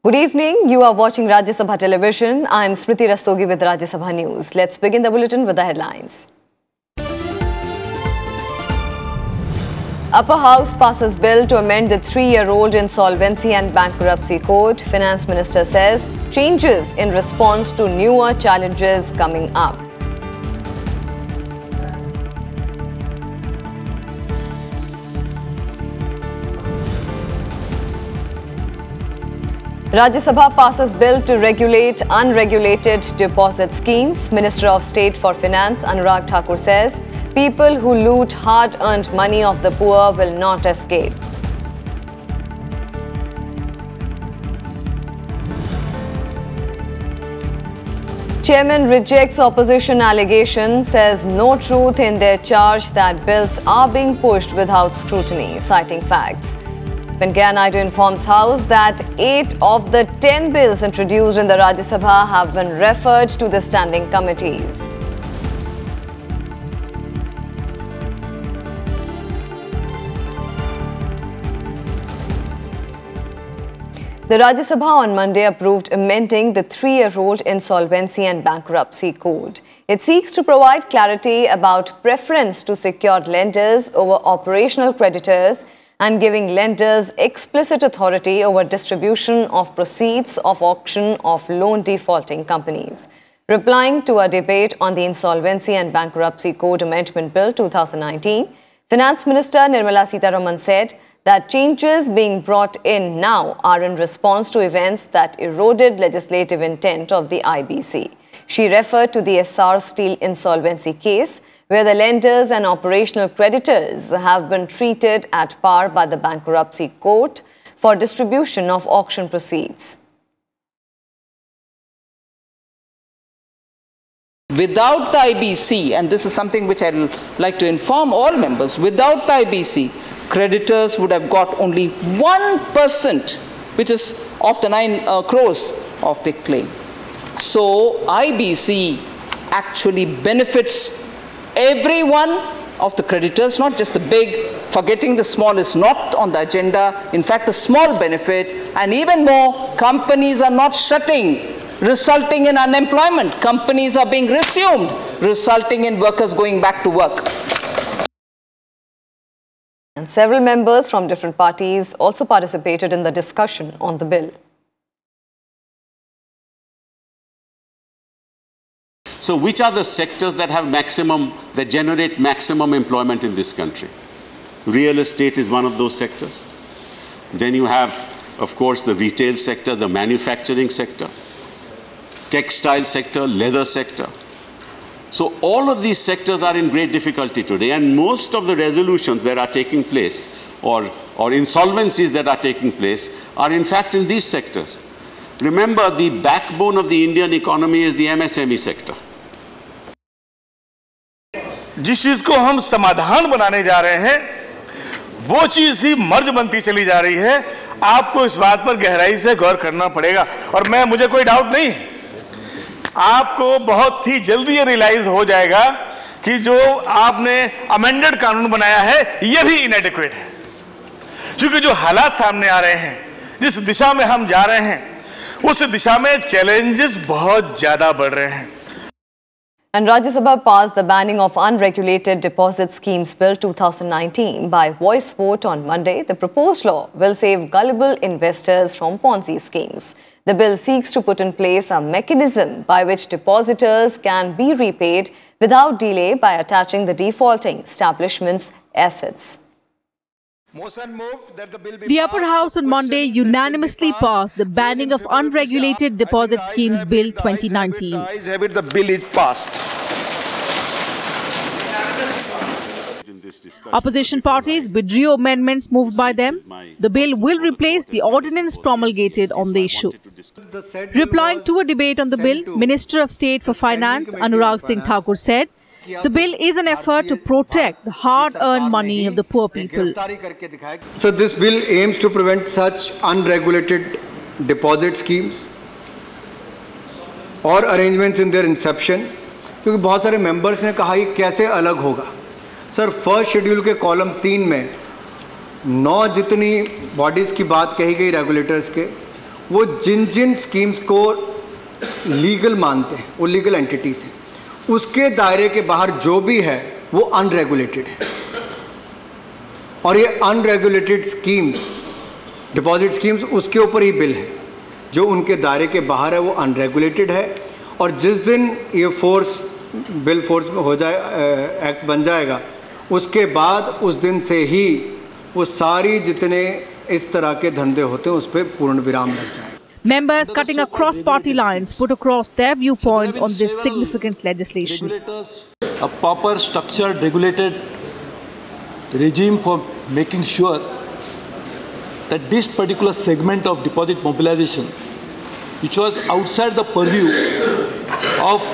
Good evening. You are watching Rajya Sabha television. I am Smriti Rastogi with Rajya Sabha News. Let's begin the bulletin with the headlines. Upper House passes bill to amend the 3-year-old Insolvency and Bankruptcy Code. Finance Minister says changes in response to newer challenges coming up. Rajya Sabha passes bill to regulate unregulated deposit schemes. Minister of State for Finance Anurag Thakur says people who loot hard-earned money of the poor will not escape. Chairman rejects opposition allegation, says no truth in their charge that bills are being pushed without scrutiny, citing facts. Venkaiah Naidu informs House that 8 of the 10 bills introduced in the Rajya Sabha have been referred to the standing committees. The Rajya Sabha on Monday approved amending the 3-year-old Insolvency and Bankruptcy Code. It seeks to provide clarity about preference to secured lenders over operational creditors and giving lenders explicit authority over distribution of proceeds of auction of loan defaulting companies. Replying to a debate on the Insolvency and Bankruptcy Code Amendment Bill 2019, Finance Minister Nirmala Sitharaman said that changes being brought in now are in response to events that eroded legislative intent of the IBC. She referred to the Essar Steel insolvency case, where the lenders and operational creditors have been treated at par by the bankruptcy court for distribution of auction proceeds. Without the IBC, and this is something which I'd like to inform all members, without the IBC, creditors would have got only 1%, which is of the 9 crores of the claim. So IBC actually benefits every one of the creditors, not just the big. Forgetting the small is not on the agenda. In fact, the small benefit, and even more, companies are not shutting, resulting in unemployment. Companies are being resumed, resulting in workers going back to work. And several members from different parties also participated in the discussion on the bill. So which are the sectors that have that generate maximum employment in this country? Real estate is one of those sectors. Then you have, of course, the retail sector, the manufacturing sector, textile sector, leather sector. So all of these sectors are in great difficulty today, and most of the resolutions that are taking place or insolvencies that are taking place are in fact in these sectors. Remember, the backbone of the Indian economy is the MSME sector. जिस चीज को हम समाधान बनाने जा रहे हैं वो चीज ही मर्ज बनती चली जा रही है। आपको इस बात पर गहराई से गौर करना पड़ेगा, और मुझे कोई डाउट नहीं, आपको बहुत ही जल्दी ये रियलाइज हो जाएगा कि जो आपने अमेंडेड कानून बनाया है ये भी इनएडिक्वेट है, क्योंकि जो हालात सामने आ रहे हैं, जिस दिशा में हम जा रहे हैं, उस दिशा में चैलेंजेस बहुत ज्यादा बढ़ रहे हैं। And Rajya Sabha passed the Banning of Unregulated Deposit Schemes Bill 2019 by voice vote on Monday. The proposed law will save gullible investors from Ponzi schemes. The bill seeks to put in place a mechanism by which depositors can be repaid without delay by attaching the defaulting establishment's assets. The Upper House on Monday unanimously passed the Banning of Unregulated Deposit Schemes Bill 2019. The bill is passed. Opposition parties withdrew amendments moved by them. The bill will replace the ordinance promulgated on the issue. Replying to a debate on the bill, Minister of State for Finance Anurag Singh Thakur said the bill is an effort to protect the hard-earned money of the poor people. So this bill aims to prevent such unregulated deposit schemes or arrangements in their inception, क्योंकि बहुत सारे members ने कहा ये कैसे अलग होगा। Sir, first schedule के कॉलम 3 में 9 जितनी बॉडीज़ की बात कही गई रेगुलेटर्स के, वो जिन जिन स्कीम्स को लीगल मानते हैं, वो लीगल एंटिटीज़ हैं, उसके दायरे के बाहर जो भी है वो अनरेगुलेटेड है। और ये अनरेगुलेटेड स्कीम्स, डिपॉजिट स्कीम्स, उसके ऊपर ही बिल है। जो उनके दायरे के बाहर है वो अनरेगुलेटेड है। और जिस दिन ये बिल फोर्स में हो जाए, एक्ट बन जाएगा, उसके बाद उस दिन से ही वो सारी जितने इस तरह के धंधे होते हैं उस पर पूर्ण विराम लग जाए। Members cutting across party lines put across their viewpoints on this significant legislation. A proper structured, regulated regime for making sure that this particular segment of deposit mobilization, which was outside the purview of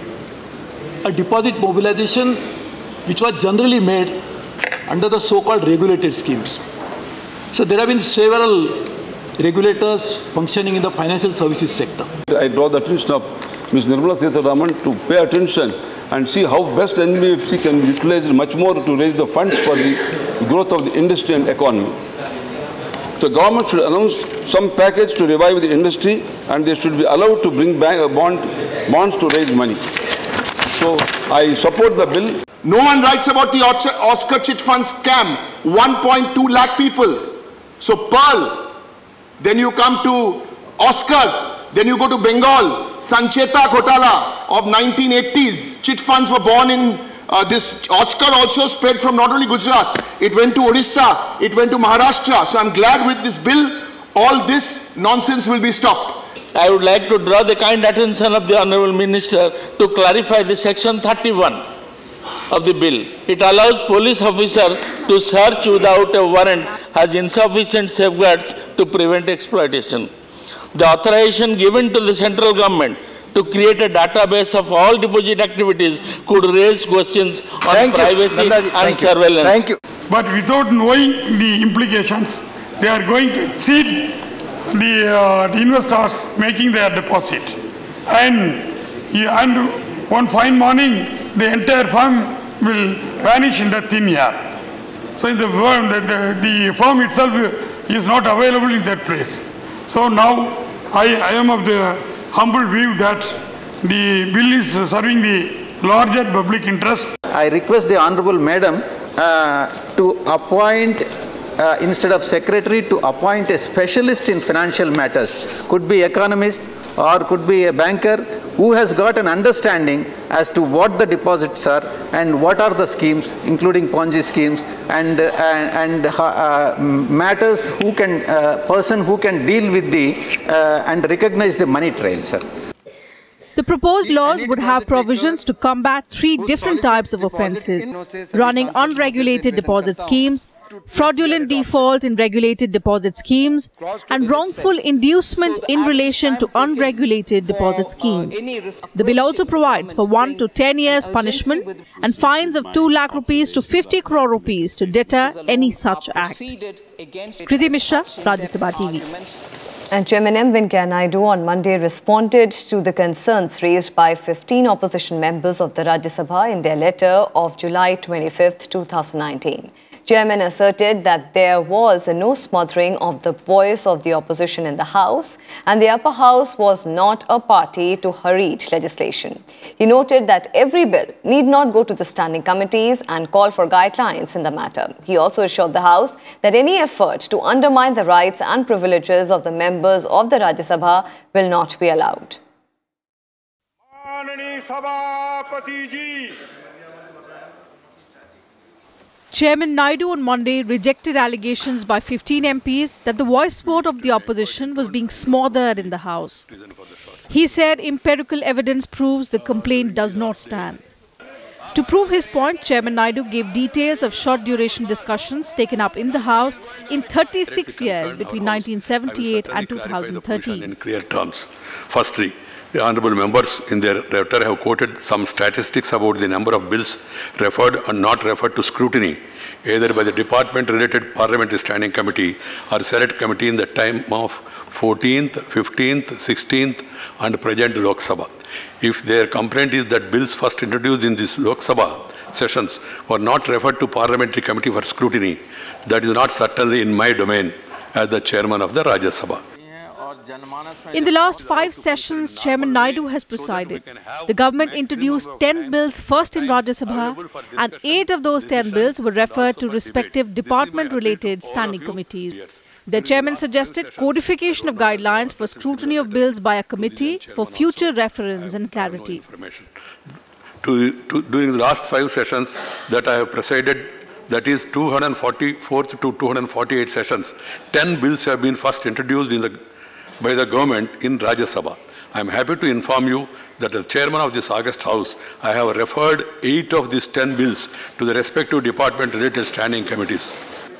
a deposit mobilization which was generally made under the so-called regulated schemes. So there have been several regulators functioning in the financial services sector. I draw the attention of Ms. Nirmala Sitharaman to pay attention and see how best NBFC can be utilized much more to raise the funds for the growth of the industry and economy. The government should announce some package to revive the industry, and they should be allowed to bring back bonds to raise money. So I support the bill. No one writes about the Oscar chit fund scam, 1.2 lakh people. So Pearl, then you come to Oscar, then you go to Bengal, Sancheta Ghotala of 1980s. Chit funds were born in this. Oscar also spread from not only Gujarat, it went to Orissa, it went to Maharashtra. So I'm glad with this bill, all this nonsense will be stopped. I would like to draw the kind attention of the Honourable Minister to clarify the section 31 of the bill. It allows police officer to search without a warrant, has insufficient safeguards to prevent exploitation. The authorization given to the central government to create a database of all deposit activities could raise questions on privacy and surveillance. Thank you. But without knowing the implications, they are going to cheat the investors making their deposit. And one fine morning, the entire firm will vanish in the thin air. So in the firm itself is not available in that place. So now I am of the humble view that the bill is serving the larger public interest. I request the Honourable Madam to appoint, instead of secretary, to appoint a specialist in financial matters. Could be economist or could be a banker who has got an understanding as to what the deposits are and what are the schemes, including Ponzi schemes, and matters who can, person who can deal with the and recognize the money trail, sir. The proposed laws would have provisions to combat 3 different types of offences: running unregulated deposit schemes, fraudulent default in regulated deposit schemes, and wrongful inducement in relation to unregulated deposit schemes. The bill also provides for 1 to 10 years punishment and fines of 2 lakh rupees to 50 crore rupees to deter any such act. Kriti Mishra, Rajya Sabha TV. And Chairman M. Venkaiah Naidu on Monday responded to the concerns raised by 15 opposition members of the Rajya Sabha in their letter of July 25, 2019. Chairman asserted that there was no smothering of the voice of the opposition in the House, and the upper house was not a party to hurried legislation. He noted that every bill need not go to the standing committees and call for guidelines in the matter. He also assured the House that any effort to undermine the rights and privileges of the members of the Rajya Sabha will not be allowed. Chairman Naidu on Monday rejected allegations by 15 MPs that the voice vote of the opposition was being smothered in the House. He said empirical evidence proves the complaint does not stand. To prove his point, Chairman Naidu gave details of short-duration discussions taken up in the House in 36 years between 1978 and 2013. In clear terms. Firstly, the honourable members in their letter have quoted some statistics about the number of bills referred or not referred to scrutiny, either by the department-related Parliamentary Standing Committee or Select Committee in the time of 14th, 15th, 16th and present Lok Sabha. If their complaint is that bills first introduced in this Lok Sabha sessions were not referred to Parliamentary Committee for scrutiny, that is not certainly in my domain as the chairman of the Rajya Sabha. In the last 5 sessions, Chairman Naidu has presided. The government introduced 10 bills first in Rajya Sabha, and 8 of those 10 bills were referred to respective department-related standing committees. The chairman suggested codification of guidelines for scrutiny of bills by a committee for future reference and clarity. During the last 5 sessions that I have presided, that is 244th to 248 sessions, 10 bills have been first introduced by the government in Rajya Sabha. I am happy to inform you that as chairman of this August House, I have referred 8 of these 10 bills to the respective department-related standing committees.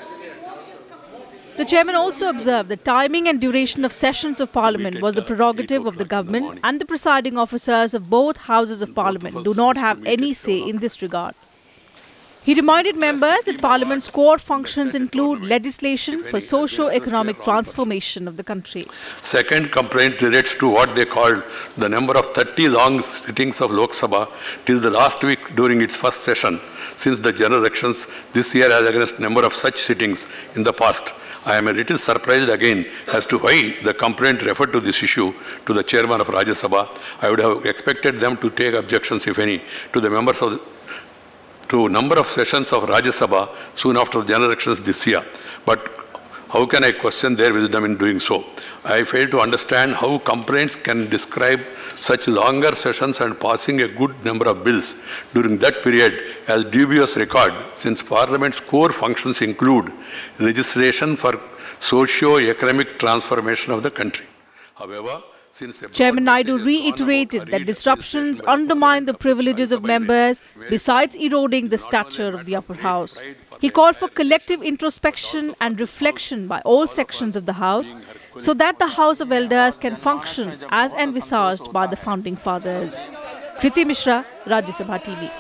The chairman also observed that timing and duration of sessions of parliament was the prerogative of the government, and the presiding officers of both houses of parliament do not have any say in this regard. He reminded members that Parliament's core functions include legislation for socio-economic transformation of the country. Second complaint relates to what they called the number of 30 long sittings of Lok Sabha till the last week during its first session since the general elections this year as against number of such sittings in the past. I am a little surprised again as to why the complaint referred to this issue to the chairman of Rajya Sabha. I would have expected them to take objections, if any, to the members of to number of sessions of Rajya Sabha soon after the general elections this year. But how can I question their wisdom in doing so? I fail to understand how complaints can describe such longer sessions and passing a good number of bills during that period as dubious record, since Parliament's core functions include legislation for socio-economic transformation of the country. However, Chairman Naidu reiterated that disruptions undermine the privileges of members besides eroding the stature of the upper house. He called for collective introspection and reflection by all sections of the house so that the House of Elders can function as envisaged by the founding fathers. Kriti Mishra, Rajya Sabha TV.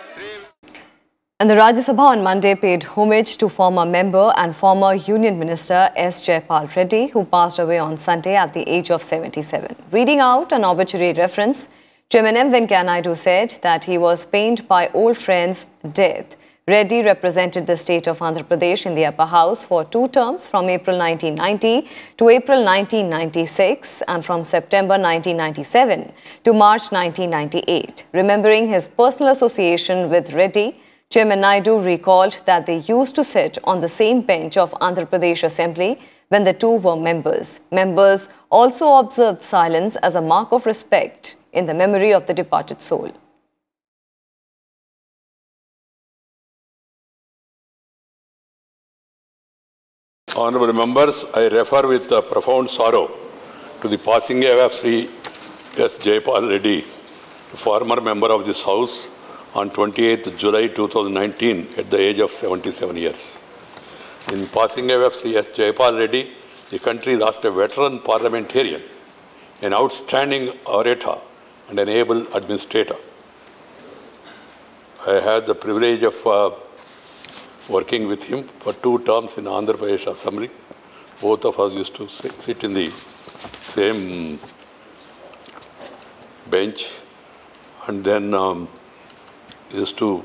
And the Rajya Sabha on Monday paid homage to former member and former Union Minister S. Jayapal Reddy, who passed away on Sunday at the age of 77. Reading out an obituary reference, Chairman M. Venkaiah Naidu said that he was pained by old friends' death. Reddy represented the state of Andhra Pradesh in the upper house for 2 terms from April 1990 to April 1996 and from September 1997 to March 1998. Remembering his personal association with Reddy, Chairman Naidu recalled that they used to sit on the same bench of Andhra Pradesh Assembly when the two were members. Members also observed silence as a mark of respect in the memory of the departed soul. Honourable members, I refer with profound sorrow to the passing away of Sri S. Jayapal Reddy, former member of this House, on 28th July 2019 at the age of 77 years. In passing away of Sri S. Jayapal Reddy, the country lost a veteran parliamentarian, an outstanding orator and an able administrator. I had the privilege of working with him for 2 terms in Andhra Pradesh Assembly. Both of us used to sit in the same bench, and then used to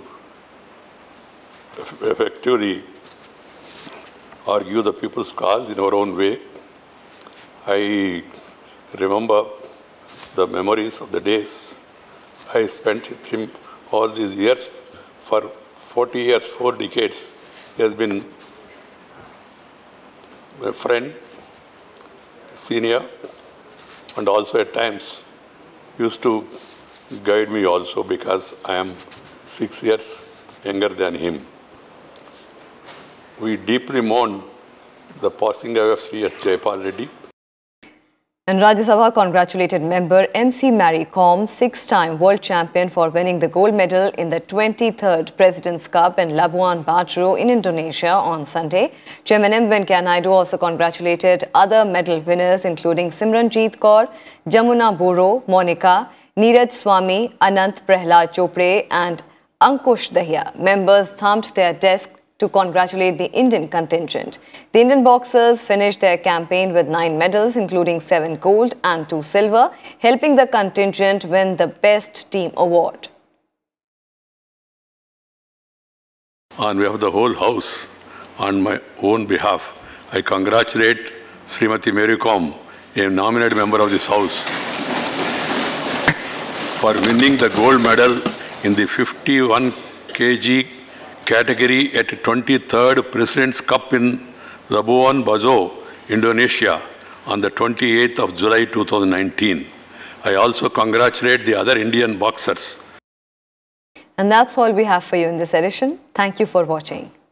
effectively argue the people's cause in our own way. I remember the memories of the days I spent with him all these years. For 40 years, 4 decades, he has been a friend, senior, and also at times used to guide me also, because I am 6 years younger than him. We deeply mourn the passing away of Sri S. Jayapal Reddy. And Rajya Sabha congratulated member MC Mary Kom, 6-time world champion, for winning the gold medal in the 23rd President's Cup in Labuan Bajo in Indonesia on Sunday. Chairman M. Venkaiah Naidu also congratulated other medal winners including Simranjeet Kaur, Jamuna Boro, Monica, Neeraj Swami, Anant Prahlad Chopre and Ankush Dahiya. Members thumped their desks to congratulate the Indian contingent. The Indian boxers finished their campaign with 9 medals, including 7 gold and 2 silver, helping the contingent win the Best Team Award. On behalf of the whole House, on my own behalf, I congratulate Srimati Mary Kom a nominated member of this House, for winning the gold medal in the 51 kg category at 23rd President's Cup in Labuan Bajo, Indonesia on the 28th of July 2019. I also congratulate the other Indian boxers. And that's all we have for you in this edition. Thank you for watching.